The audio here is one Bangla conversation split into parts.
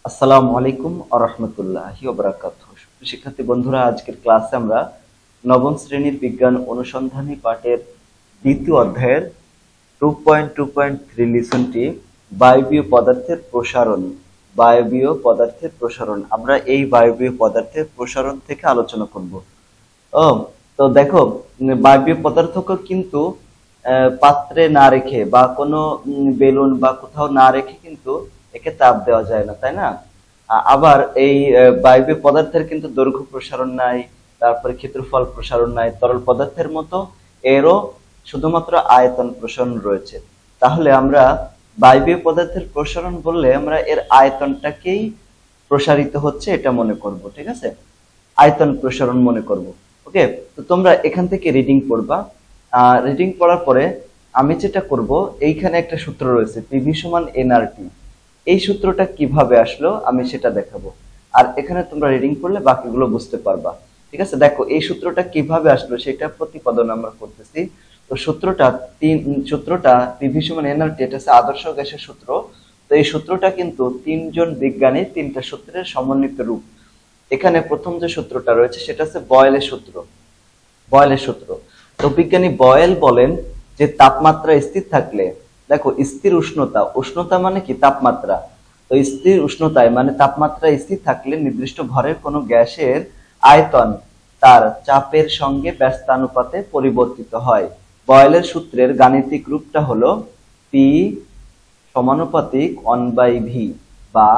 আসসালামু আলাইকুম ওয়া রাহমাতুল্লাহি ওয়া বারাকাতুহু। শিক্ষার্থী বন্ধুরা, আজকের ক্লাসে আমরা নবম শ্রেণীর বিজ্ঞান অনুসন্ধানী পাঠের দ্বিতীয় অধ্যায়ের 2.2.3 লিসনটি বায়বীয় পদার্থের প্রসারণ। বায়বীয় পদার্থের প্রসারণ, আমরা এই বায়বীয় পদার্থের প্রসারণ থেকে আলোচনা করব। ও তো দেখো, বায়বীয় পদার্থকে কিন্তু পাত্রে না রেখে বা কোনো বেলুন বা কোথাও না রেখে কিন্তু একে তাপ দেওয়া যায় না, তাই না? আবার এই বায়বীয় পদার্থের কিন্তু দৈর্ঘ্য প্রসারণ নাই, তারপরে ক্ষেত্রফল প্রসারণ নাই। তরল পদার্থের মতো এরও শুধুমাত্র আয়তন প্রসারণ রয়েছে। তাহলে আমরা বায়বীয় পদার্থের প্রসারণ বললে আমরা এর আয়তনটাকেই প্রসারিত হচ্ছে এটা মনে করব, ঠিক আছে? আয়তন প্রসারণ মনে করব। ওকে, তো তোমরা এখান থেকে রিডিং পড়বা। রিডিং পড়ার পরে আমি যেটা করব, এইখানে একটা সূত্র রয়েছে পিভি সমান এনআরটি। এই সূত্রটা কিভাবে আসলো আমি সেটা দেখাবো, আর এখানে তোমরা রিডিং পড়লে বাকিগুলো বুঝতে পারবা, ঠিক আছে? দেখো, এই সূত্রটা কিভাবে আসলো সেটা প্রতিপাদন আমরা করতেছি। তো সূত্রটা পিভি সমান এনআরটি, এটা হচ্ছে আদর্শ গ্যাসের সূত্র। তো এই সূত্রটা কিন্তু তিনজন বিজ্ঞানী তিনটা সূত্রের সমন্বিত রূপ। এখানে প্রথম যে সূত্রটা রয়েছে সেটা হচ্ছে বয়েলের সূত্র। বয়েলের সূত্র, তো বিজ্ঞানী বয়েল বলেন যে তাপমাত্রা স্থির থাকলে, দেখো স্থির উষ্ণতা, উষ্ণতা মানে কি? তাপমাত্রা। তো স্থির উষ্ণতায় মানে তাপমাত্রা স্থির থাকলে নির্দিষ্ট ভরের কোনো গ্যাসের আয়তন তার চাপের সঙ্গে ব্যস্তানুপাতে পরিবর্তিত হয়। বয়েলের সূত্রের গাণিতিক রূপটা হলো পি সমানুপাতিক 1/v বা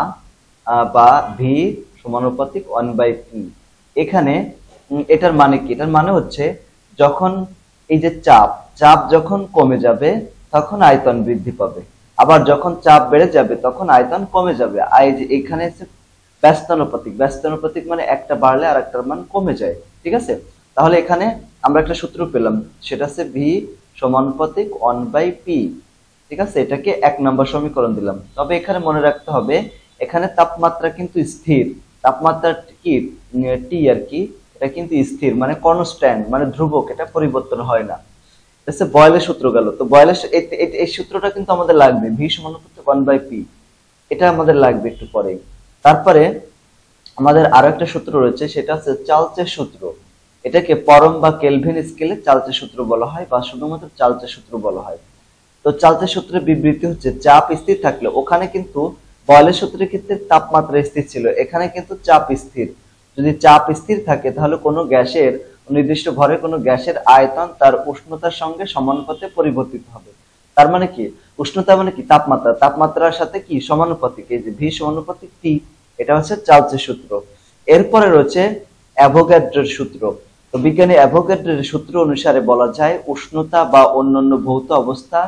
ভি সমানুপাতিক 1/p। এখানে এটার মানে কি? এটার মানে হচ্ছে যখন এই যে চাপ যখন কমে যাবে তখন আয়তন বৃদ্ধি পাবে, আবার যখন চাপ বেড়ে যাবে তখন আয়তন কমে যাবে। আর এই যে এখানে ব্যস্তানুপাতিক, ব্যস্তানুপাতিক মানে একটা বাড়লে আর একটার মান কমে যায়, ঠিক আছে? তাহলে এখানে আমরা একটা সূত্র পেলাম, সেটা হচ্ছে ভি সমানুপাতিক 1/p, ঠিক আছে? এটাকে 1 নম্বর সমীকরণ দিলাম। তবে এখানে মনে রাখতে হবে এখানে তাপমাত্রা কিন্তু স্থির, তাপমাত্রা কি টি আর কি, এটা কিন্তু স্থির মানে কনস্ট্যান্ট মানে ধ্রুবক, এটা পরিবর্তন হয় না। এটা বয়েলের সূত্র গেল। তো বয়েলের এই সূত্রটা কিন্তু আমাদের লাগবে, ভি সমানুপাতিক 1/p, এটা আমাদের লাগবে একটু পরে। তারপরে আমাদের আরো একটা সূত্র রয়েছে, সেটা হচ্ছে চার্লসের সূত্র। এটাকে পরম বা কেলভিন স্কেলে চার্লসের সূত্র বলা হয় বা শুধুমাত্র চার্লসের সূত্র বলা হয়। তো চার্লসের সূত্রের বিবৃতি হচ্ছে চাপ স্থির থাকলে, ওখানে কিন্তু বয়েলের সূত্রের ক্ষেত্রে তাপমাত্রা স্থির ছিল, এখানে কিন্তু চাপ স্থির। যদি চাপ স্থির থাকে তাহলে কোনো গ্যাসের নির্দিষ্ট ভরে কোনো গ্যাসের আয়তন তার উষ্ণতার সঙ্গে সমানুপাতে পরিবর্তিত হবে। তার মানে কি? উষ্ণতা মানে কি? তাপমাত্রা, তাপমাত্রার সাথে কি সমানুপাতিক, এই যে ভি সমানুপাতিক টি, এটা হচ্ছে চার্লসের সূত্র। এরপরে রয়েছে অ্যাভোগাড্রোর সূত্র। তো বিজ্ঞানী অ্যাভোগাড্রোর সূত্র অনুসারে বলা যায় উষ্ণতা বা অন্যান্য ভৌত অবস্থা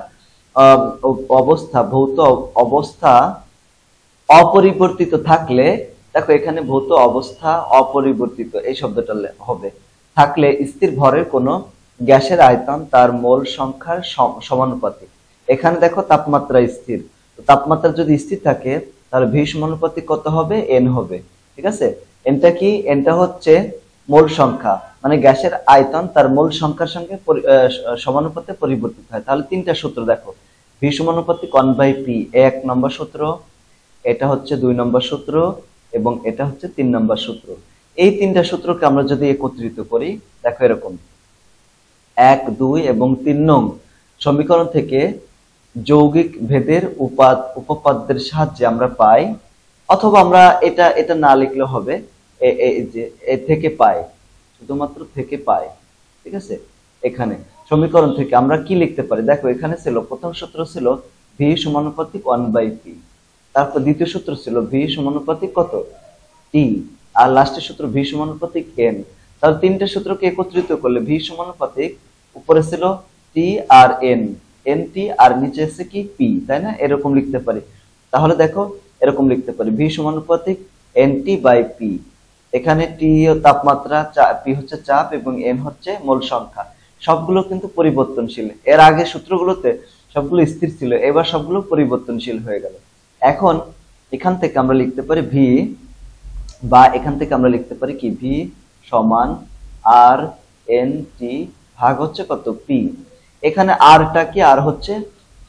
ভৌত অবস্থা অপরিবর্তিত থাকলে, দেখো এখানে ভৌত অবস্থা অপরিবর্তিত এই শব্দটা হবে, থাকলে স্থির ভরের কোনো গ্যাসের আয়তন তার মোল সংখ্যার সমানুপাতিক। এখানে দেখো তাপমাত্রা স্থির, তো তাপমাত্রা যদি স্থির থাকে তাহলে ভি সমানুপাতিক কত হবে? এন হবে, ঠিক আছে? এনটা কি? এনটা হচ্ছে মোল সংখ্যা, মানে গ্যাসের আয়তন তার মোল সংখ্যার সঙ্গে সমানুপাতে পরিবর্তিত হয়। তাহলে তিনটা সূত্র দেখো, ভি সমানুপাতিক 1/p 1 নম্বর সূত্র, এটা হচ্ছে 2 নম্বর সূত্র, এবং এটা হচ্ছে 3 নম্বর সূত্র। এই তিনটা সূত্রকে আমরা যদি একত্রিত করি, দেখো এরকম 1, 2 এবং 3 নং সমীকরণ থেকে যৌগিক ভেদের উপপাদ্যের সাহায্যে আমরা পাই, অথবা আমরা এটা এটা না লিখলে হবে, এই যে এ থেকে পাই, শুধুমাত্র থেকে পাই, ঠিক আছে? এখানে সমীকরণ থেকে আমরা কি লিখতে পারি? দেখো এখানে ছিল প্রথম সূত্র ছিল ভি সমানুপাতিক 1/p, তারপর দ্বিতীয় সূত্র ছিল ভি সমানুপাতিক কত? টি, আর লাস্টের সূত্র ভি সমানুপাতিক এন। তাহলে তিনটে সূত্রকে একত্রিত করলে ভি সমানুপাতিক উপরে ছিল টি আর এন, এন টি, আর নিচে আছে কি? পি, তাই না? এরকম লিখতে পারি। তাহলে দেখো এরকম লিখতে পারি ভি সমানুপাতিক এন টি বাই পি। এখানে টি তাপমাত্রা, পি হচ্ছে চাপ, এবং এন হচ্ছে মোল সংখ্যা। সবগুলো কিন্তু পরিবর্তনশীল, এর আগে সূত্রগুলোতে সবগুলো স্থির ছিল, এবার সবগুলো পরিবর্তনশীল হয়ে গেল। এখন এখান থেকে আমরা লিখতে পারি ভি, বা এখান থেকে আমরা লিখতে পারি কি? ভি সমান আর এন টি ভাগ হচ্ছে কত? পি। এখানে আরটা কি? আর হচ্ছে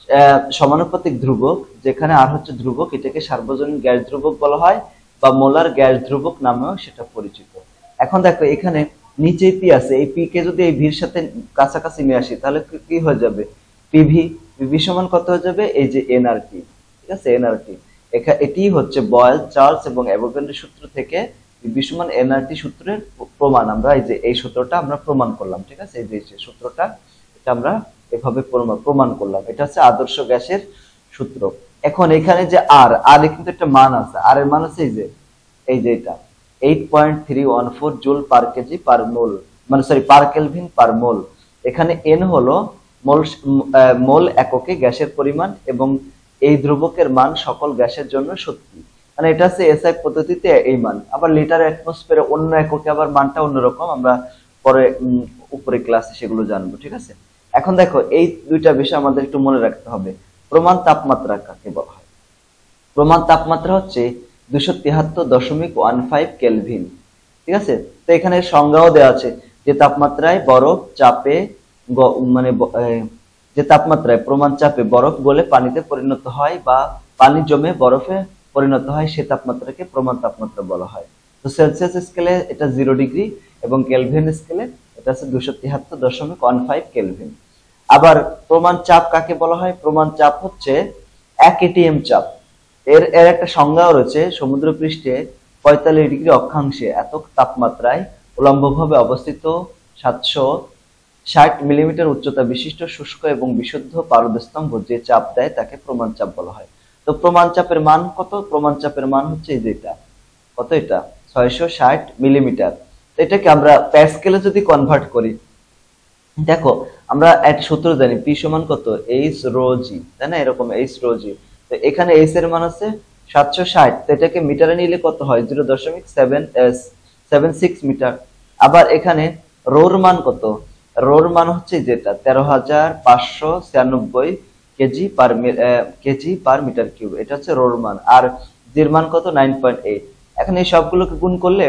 সমানুপাতিক ধ্রুবক, যেখানে আর হচ্ছে ধ্রুবক, এটাকে সার্বজনীন গ্যাস ধ্রুবক বলা হয় বা মোলার গ্যাস ধ্রুবক নামেও সেটা পরিচিত। এখন দেখো এখানে নিচে পি আছে, এই পি কে যদি এই ভির সাথে কাছাকাছি নিয়ে আসি তাহলে কি হয়ে যাবে, পিভি। পিভি সমান কত হয়ে যাবে, এই যে এনআরটি, ঠিক আছে, এনআরটি। এটি হচ্ছে বয়েল, চার্লস এবং অ্যাভোগাড্রো সূত্র থেকে পিভি সমান এনআরটি সূত্রের প্রমাণ। আমরা এই যে এই সূত্রটা আমরা প্রমাণ করলাম, ঠিক আছে, এই যে সূত্রটা এটা আমরা এভাবে প্রমাণ করলাম। এটা হচ্ছে আদর্শ গ্যাসের সূত্র। এখন এখানে যে আর আর কিন্তু একটা মান আছে, আর এর মান আছে এই যে এটা 8.314 জুল পার কেজি পার মোল, মানে সরি পার কেলভিন পার মোল। এখানে এন হলো মোল এককে গ্যাসের পরিমাণ এবং এই ধ্রুবকের মান সকল গ্যাসের জন্য সত্যি। মানে এটা হচ্ছে এসআই পদ্ধতিতে এই মান। আবার লিটার অ্যাটমসফিয়ারে অন্য এককে আবার মানটা অন্যরকম, আমরা পরে উপরে ক্লাসে সেগুলো জানবো, ঠিক আছে। এখন দেখো এই দুইটা বিষয় আমাদের একটু মনে রাখতে হবে। প্রমাণ তাপমাত্রা কাকে বলা হয়? প্রমাণ তাপমাত্রা হচ্ছে 273.15 কেলভিন, ঠিক আছে। তো এখানে সংজ্ঞাও দেওয়া আছে, যে তাপমাত্রায় বরফ চাপে মানে যে তাপমাত্রায় প্রমাণ চাপে বরফ গলে পানিতে পরিণত হয় বা পানি জমে বরফে পরিণত হয় সে তাপমাত্রাকে প্রমাণ তাপমাত্রা বলা হয়। তো সেলসিয়াস স্কেলে এটা 0 ডিগ্রি এবং কেলভিন স্কেলে এটা হচ্ছে 273.15 কেলভিন। আবার প্রমাণ চাপ কাকে বলা হয়? প্রমাণ চাপ হচ্ছে 1 এটিএম চাপ। এর এর একটা সংজ্ঞাও রয়েছে, সমুদ্রপৃষ্ঠে 45 ডিগ্রি অক্ষাংশে এত তাপমাত্রায় উলম্বভাবে অবস্থিত 760 মিলিমিটার উচ্চতা বিশিষ্ট শুষ্ক এবং বিশুদ্ধ পারদস্তম্ভ যে চাপ দেয় তাকে প্রমাণ চাপ বলা হয়। তো প্রমাণ চাপের মান কত? প্রমাণ চাপের মান হচ্ছে এই যেটা, কত এটা 660 মিলিমিটার। এটাকে আমরা প্যাসকেলে যদি কনভার্ট করি, দেখো আমরা একটা সূত্র জানি, পি সমান কত, এইচ রো জি, তাই না, এরকম এইচ রো জি। তো এখানে এইচ এর মান আছে 760, তো এটাকে মিটারে নিলে কত হয়, 0.776 মিটার। আবার এখানে রোর মান কত, রোর মান হচ্ছে যেটা 13,596 কেজি পার মিটার কিউব, এটা হচ্ছে রোর মান। আর জির মান কত, 9.8। এখন এই সবগুলোকে গুণ করলে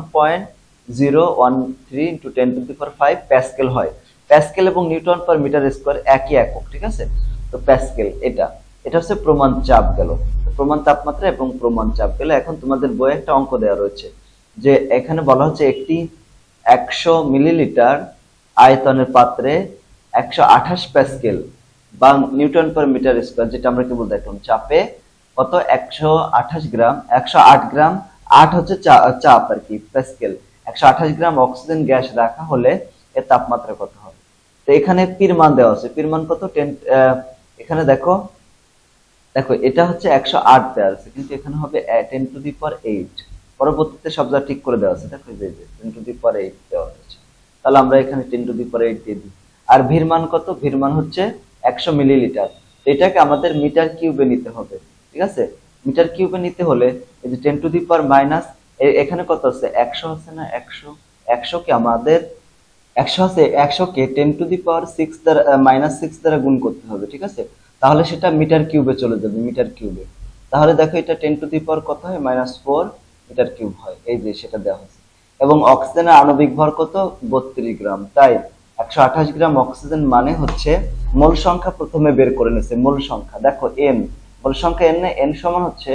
1.013 ইন্টু 10⁵ প্যাসকেল হয়। প্যাসকেল এবং নিউটন পার মিটার স্কয়ার একই একক, ঠিক আছে। তো প্যাসকেল এটা এটা হচ্ছে প্রমাণ চাপ গেল, প্রমাণ তাপমাত্রা এবং প্রমাণ চাপ গেল। এখন তোমাদের বইয়ে একটা অঙ্ক দেওয়া রয়েছে, যে এখানে বলা হচ্ছে একটি 100 মিলিলিটার আয়তনের পাত্রে 128 প্যাসকেল বা নিউটন পার মিটার স্কয়ার, যেটা আমরা কেবল দেখলাম, চাপে কত 128 গ্রাম, 108 গ্রাম, 8 হচ্ছে চাপ আর কি, প্যাসকেল, 128 গ্রাম অক্সিজেন গ্যাস রাখা হলে এর তাপমাত্রা কত হবে? তো এখানে পির মান দেওয়া আছে, পির মান কত, এখানে দেখো এটা হচ্ছে 108 দেওয়া আছে, কিন্তু এখানে হবে 10⁸। পরবর্তীতে সব যা ঠিক করে দেওয়া আছে, দেখো এই যে 10⁸ দেওয়া আছে, তাহলে আমরা এখানে 10⁸ দিয়ে দিই। আর ভির মান কত, ভির মান হচ্ছে 100 মিলিলিটার। এটাকে আমাদের মিটার কিউবে নিতে হবে, ঠিক আছে। মিটার কিউবে নিতে হলে এই যে 10⁻⁻, এখানে কত আছে, 100 আছে না, 100 কে আমাদের 100 আছে, 100 কে 10⁻6 দ্বারা -6 দ্বারা গুণ করতে হবে, ঠিক আছে। তাহলে সেটা মিটার কিউবে চলে যাবে, মিটার কিউবে। তাহলে দেখো এটা 10⁻⁴ কত হয়, -4 মিটার কিউব হয়, এই যে সেটা দেওয়া হয়েছে। এবং অক্সিজেনের আণবিক ভর কত, 32 গ্রাম। তাই 128 গ্রাম অক্সিজেন মানে হচ্ছে, মোল সংখ্যা প্রথমে বের করে নিয়েছে, মোল সংখ্যা দেখো এন, মোল সংখ্যা এন, এন সমান হচ্ছে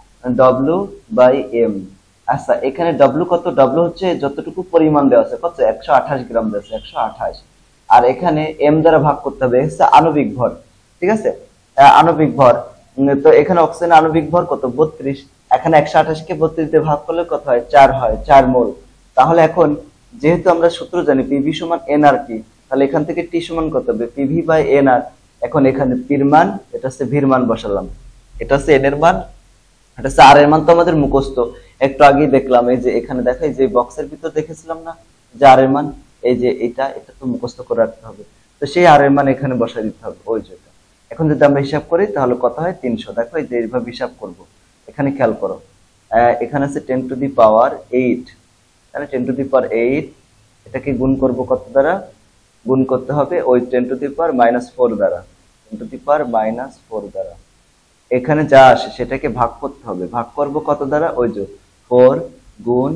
W/m। আচ্ছা এখানে W কত, W হচ্ছে যতটুকু পরিমাণ দেওয়া আছে, কত 128 গ্রাম দেওয়া আছে, 128। আর এখানে m দ্বারা ভাগ করতে হবে, হচ্ছে আণবিক ভর, ঠিক আছে, আণবিক ভর। তো এখানে অক্সিজেনের আণবিক ভর কত, 32। এখানে 128 কে 32 দিয়ে ভাগ করলে কত হয়, 4 হয়, 4 মোল। তাহলে এখন যেহেতু আমরা সূত্র জানি পিভি সমান এনআরটি, তাহলে এখান থেকে টি সমান কত হবে, পিভি/এনআর। এখন এখানে পির মান, এটা হচ্ছে ভির মান বসালাম, এটা হচ্ছে এন এর মান, এটা হচ্ছে আর এর মান তো আমাদের মুখস্থ, একটু আগেই দেখলাম, এই যে এখানে দেখাই যে বক্সের ভিতর দেখেছিলাম না যে আর এর মান, এই যে এটা তো মুখস্থ করে রাখতে হবে। তো সেই আর এর মান এখানে বসাই দিতে হবে, ওই যেটা। এখন যদি আমরা হিসাব করি তাহলে কত হয়, 300। দেখো এই যে এইভাবে হিসাব করব, এখানে খেয়াল করো, এখানে আছে 10⁸8, তাহলে 10⁸8, এটাকে গুণ করব কত দ্বারা, গুণ করতে হবে ওই 10⁻⁻4 দ্বারা, 10⁻⁻4 দ্বারা। এখানে যা আসে সেটাকে ভাগ করতে হবে, ভাগ করব কত দ্বারা, ওই যে 4 গুণ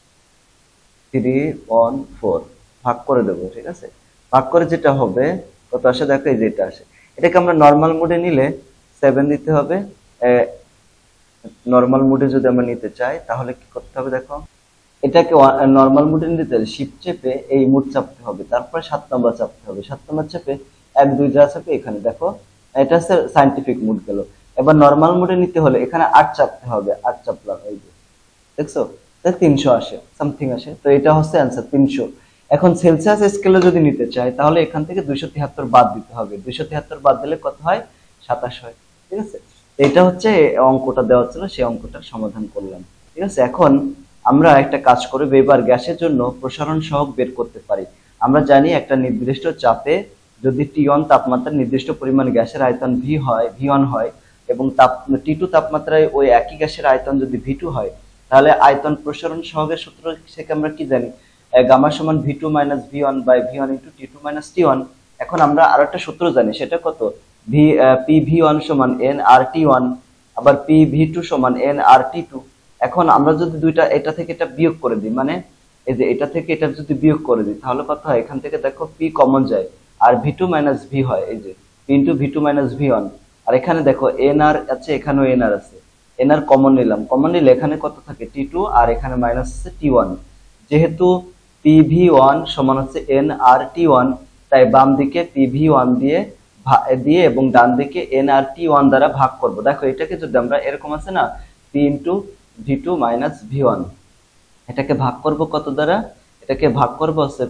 8.314 ভাগ করে দেবো, ঠিক আছে। ভাগ করে যেটা হবে কত আসে দেখো, এই যে এটা আসে। এটাকে আমরা নর্মাল মোডে নিলে 7 দিতে হবে। নর্মাল মোডে যদি আমরা নিতে চাই তাহলে কি করতে হবে দেখো, এটাকে নর্মাল মোডে নিতে হলে শিফট চেপে এই মোড চাপতে হবে, তারপরে 7 নম্বর চাপতে হবে, 7 নম্বর চেপে 1 2 যা চাপে এখানে দেখো, এটা হচ্ছে সায়েন্টিফিক মোড গেল। এবার নর্মাল মোডে নিতে হলে এখানে 8 চাপতে হবে, 8 চাপলাম, এই যে দেখছো, তাহলে 300 আসে, সামথিং আসে। তো এটা হচ্ছে অ্যান্সার 300। এখন সেলসিয়াস স্কেলে যদি নিতে চাই তাহলে এখান থেকে 273 বাদ দিতে হবে, 273 বাদ দিলে কত হয়, 27 হয়। ঠিক আছে, এটা হচ্ছে অঙ্কটা দেওয়া ছিল, সেই অঙ্কটার সমাধান করলাম। ঠিক আছে, এখন আমরা একটা কাজ করব, এবার গ্যাসের জন্য প্রসারণ সহগ বের করতে পারি। আমরা জানি একটা নির্দিষ্ট চাপে যদি T1 তাপমাত্রা নির্দিষ্ট পরিমাণ গ্যাসের আয়তন V1 হয় এবং T2 তাপমাত্রায় ওই একই গ্যাসের আয়তন যদি V2 হয়, তাহলে আয়তন প্রসারণ সহগের সূত্র থেকে আমরা কি জানি, গামা সমান V2 minus V1 by V1 into T2 minus T1। এখন আমরা আরো একটা সূত্র জানি, সেটা কত, PV1 সমান nRT1, আবার PV2 সমান nRT2। এখন আমরা যদি দুইটা এটা থেকে এটা বিয়োগ করে দিই, মানে এই যে এটা থেকে এটা যদি বিয়োগ করে দিই তাহলে কত হয়, এখান থেকে দেখো P কমন যায় আর V2 মাইনাস V হয়, এই যে P into V2 minus V1। আর এখানে দেখো nR আছে, এখানেও nR আছে, nR কমন নিলাম, কমন নিলে এখানে কত থাকে T2 আর এখানে মাইনাস আছে T1। যেহেতু PV1 সমান হচ্ছে nRT1, তাই বাম দিকে PV1 দিয়ে এবং ডান দিকে nRT1 দ্বারা ভাগ করব। দেখো এটাকে যদি আমরা এরকম আছে না, P into V2 minus V1, এটাকে ভাগ করব কত দ্বারা, এটাকে ভাগ করব হচ্ছে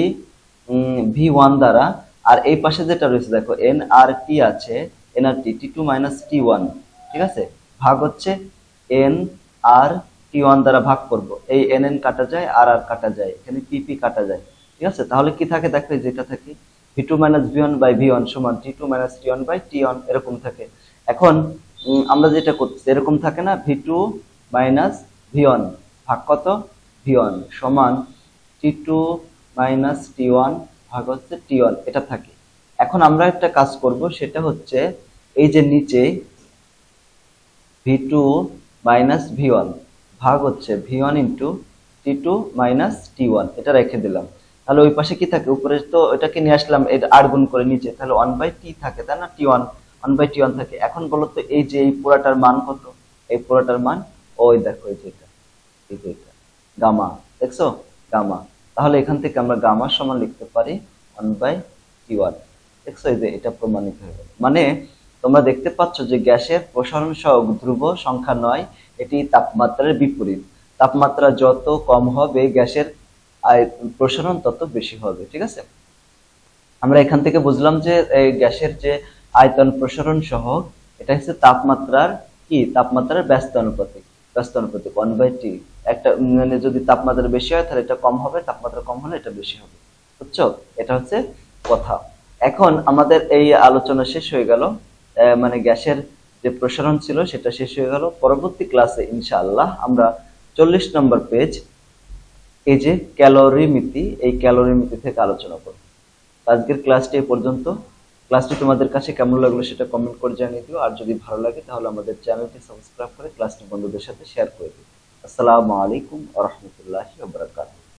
V1 দ্বারা। আর এই পাশে যেটা রয়েছে দেখো nRT আছে, nRT T2 মাইনাস T1। ঠিক আছে, ভাগ হচ্ছে nRT1 দ্বারা ভাগ করব, এই nn কাটা যায় আর আর কাটা যায়, এখানে PP কাটা যায়। ঠিক আছে, তাহলে কি থাকে দেখো, যেটা থাকে V2 minus V1 by V1 সমান T2 minus T1 by T1, এরকম থাকে। এখন আমরা যেটা করতেছি এরকম থাকে না, V2 মাইনাস V1 ভাগ কত, V1 সমান T2 মাইনাস T1 ভাগ হচ্ছে T1, এটা থাকে। এখন আমরা একটা কাজ করব, সেটা হচ্ছে এই যে নিচে V2 মাইনাস V1 ভাগ হচ্ছে V1 into T2 minus T1, এটা রেখে দিলাম। তাহলে ওই পাশে কি থাকে, উপরে তো এটাকে নিয়ে আসলাম, এটা আর গুণ করে নিচে, তাহলে 1/T থাকে, তাই না, T1 1/T1 থাকে। এখন বলো তো এই যে এই পুরাটার মান কত, এই পুরাটার মান ওই দেখো, এই যে এটা গামা, দেখছো গামা। তাহলে এখান থেকে আমরা গামা সমান লিখতে পারি 1/T1। দেখছো, এই যে এটা প্রমাণিত হয়ে গেল। মানে তোমরা দেখতে পাচ্ছ যে গ্যাসের প্রসারণ সহগ ধ্রুব সংখ্যা নয়, এটি তাপমাত্রার বিপরীত। তাপমাত্রা যত কম হবে গ্যাসের প্রসারণ তত বেশি হবে। ঠিক আছে, আমরা এখান থেকে বুঝলাম যে এই গ্যাসের যে আয়তন প্রসারণ সহগ, এটা হচ্ছে তাপমাত্রার কি, তাপমাত্রার ব্যস্ত অনুপাতিক 1/T। একটা মানে যদি তাপমাত্রা বেশি হয় তাহলে এটা কম হবে, তাপমাত্রা কম হলে এটা বেশি হবে। বুঝছো, এটা হচ্ছে কথা। এখন আমাদের এই আলোচনা শেষ হয়ে গেল, মানে গ্যাসের যে প্রসারণ ছিল সেটা শেষ হয়ে গেল। পরবর্তী ক্লাসে ইনশাআল্লাহ আমরা 40 নম্বর পেজ, এই যে ক্যালোরিমিতি, এই ক্যালোরিমিতি থেকে আলোচনা করব। আজকের ক্লাসটি এই পর্যন্ত। ক্লাসটি তোমাদের কাছে কেমন লাগলো সেটা কমেন্ট করে জানিয়ে দিও, আর যদি ভালো লাগে তাহলে আমাদের চ্যানেলটি সাবস্ক্রাইব করে ক্লাসটি বন্ধুদের সাথে শেয়ার করে দিও। আসসালামু আলাইকুম ওয়া রাহমাতুল্লাহি ওয়া বারাকাতুহু।